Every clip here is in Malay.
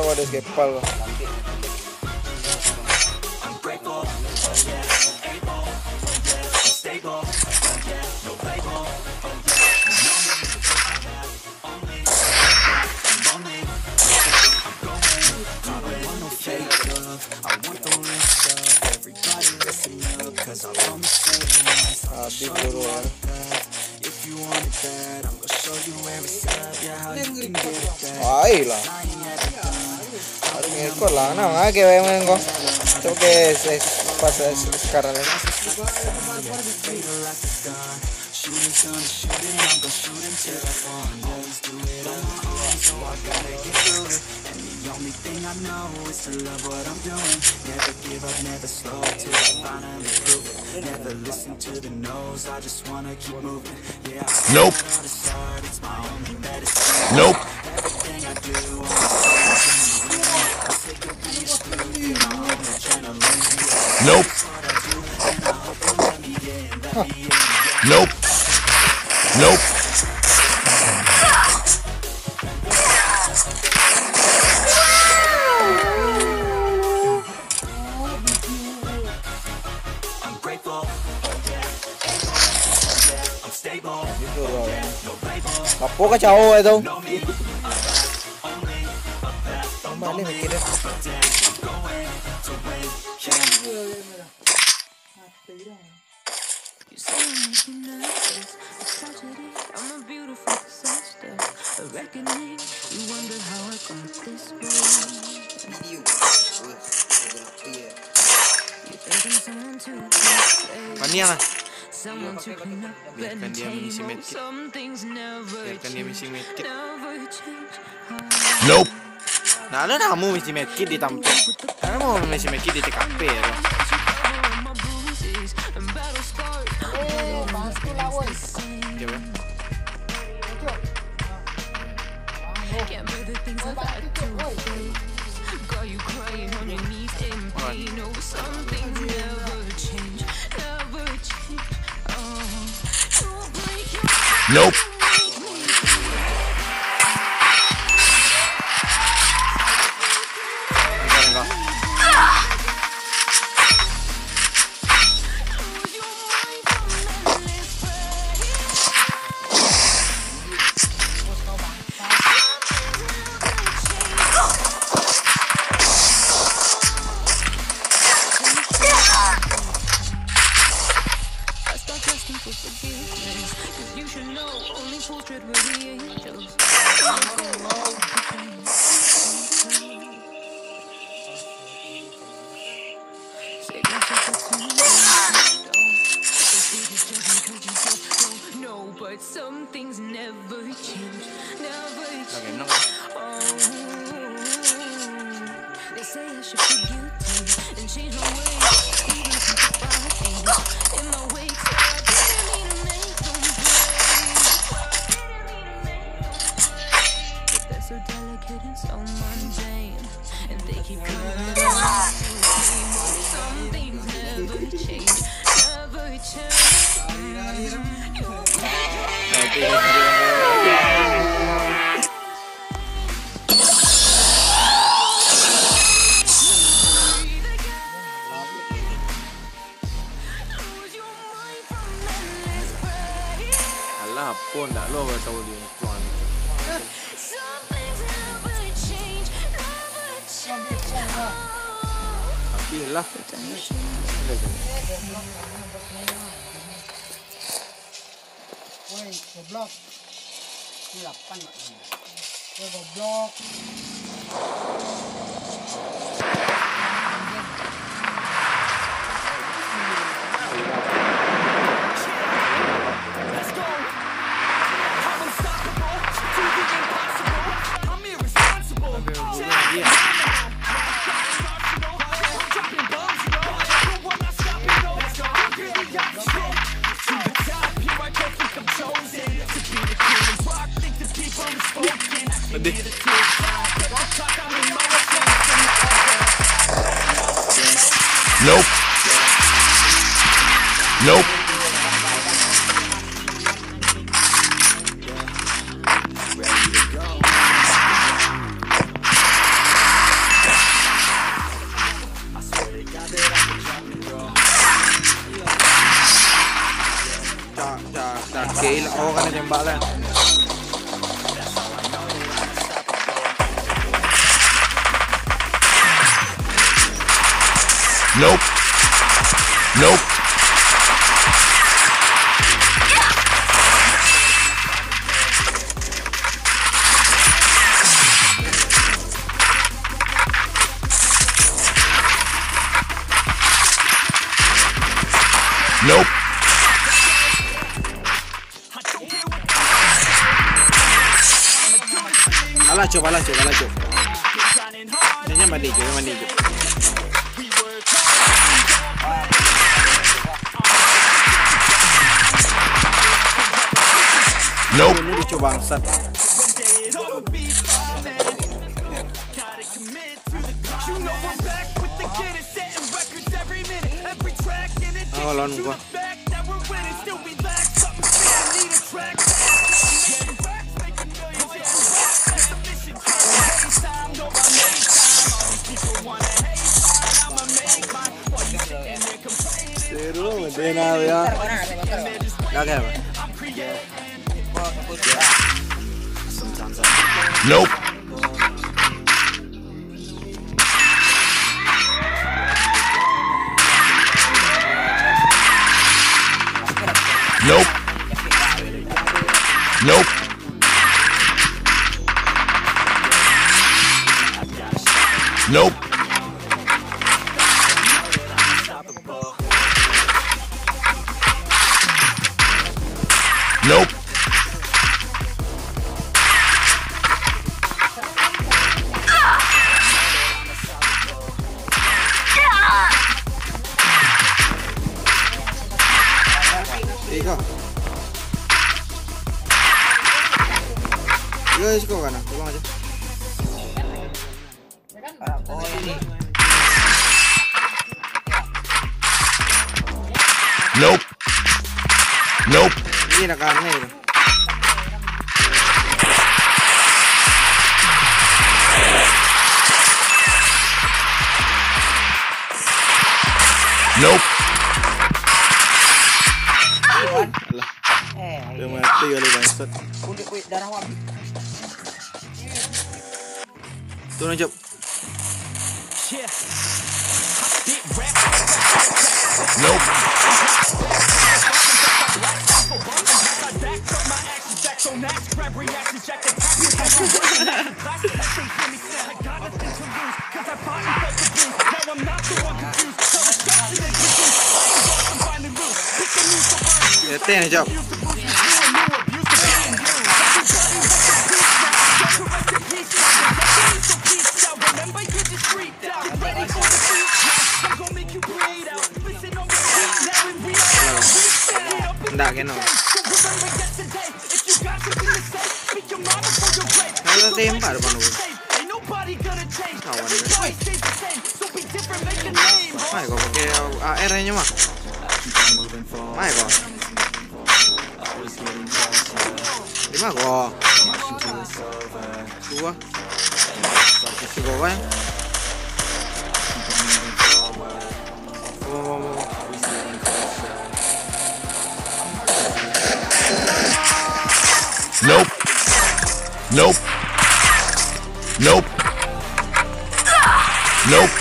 Aku ada skepal kok. Habis bro. Ayolah. Harus ngikut lah. Nah, kayak yang kok. Coba pas sekarang ini. Nope. Nope. Nope. Nope. Nope. Apa kacau itu? Mana mikirnya? Mania lah. Biarkan dia mengisi medkit. Biarkan dia mengisi medkit. Nope. Nah, lo kamu mengisi medkit di tampil. Karena mau mengisi medkit di TKP ya. Coba. Nope. Alah, pun tak lo tahu dia tuan. Habislah. Woi, goblok. 8 mak. Woi, goblok. Let's go. I'm unstoppable. Do the impossible. I'm irresponsible. Dropping bombs, you know. But I'm not stopping, no. I'm really opposite. To the top, here I go, think I'm chosen. To be the king of rock, think the people are spoken. To be the top, but I talk, I'm in my Nope. Nope. Gila, oh kan nembak lah. Nope. Nope. Nope. Alah cok. Ini mandi cok. Nope. Ini lucu bangsat. Oh, lawan gua. Seru, benar ya. Gak apa? Nope. Nope. Nope. Nope. Nope. Jika. Guys, kau kan? Tolong aja. Oh ini. Nope. Nope. Ini nak aneh. Nope. Alah, dia mati kali bangsat. Kulit darah wabi. Turun jap. Nope. Nih jap. Nggak kena. Kalau tembak depan lu. Kawan dia. Mai kau pakai AR-nya mah. Mai kau. Terima kau. Dua. Tiga kan? Nope. Nope. Nope. Nope.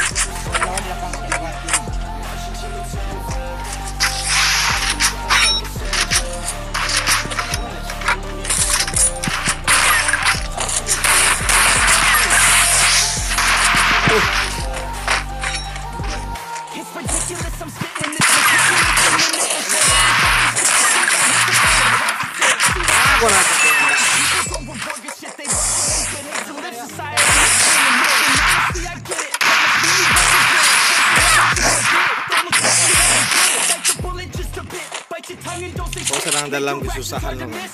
Kau sedang dalam kesusahan lo kan?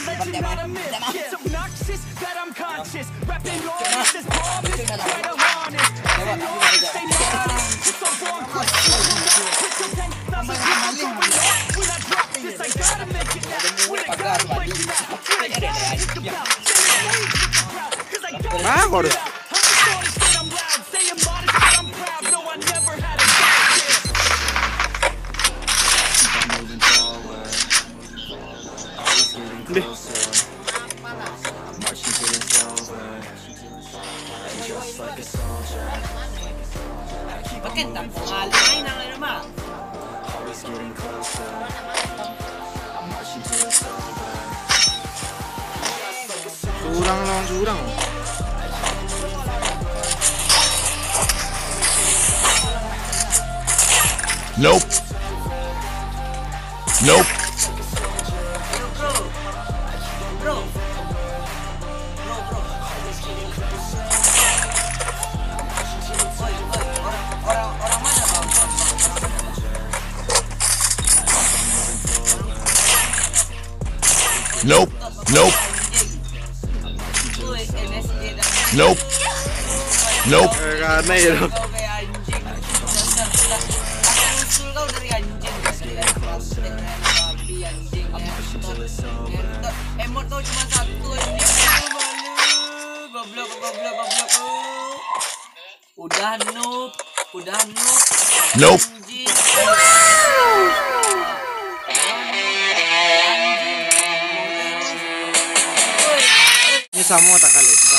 Bagor. Pakai tampung alih nang lain mah. Curang. Nope. Bro. Orang mana bang? Nope. Karena ya lo. Kau kayak anjing. Akan usul kau dari anjing. Babi anjing. Emot kau cuma satu anjing. Goblok. Udah noob. Nope. Anjing. Ini sama tak kali.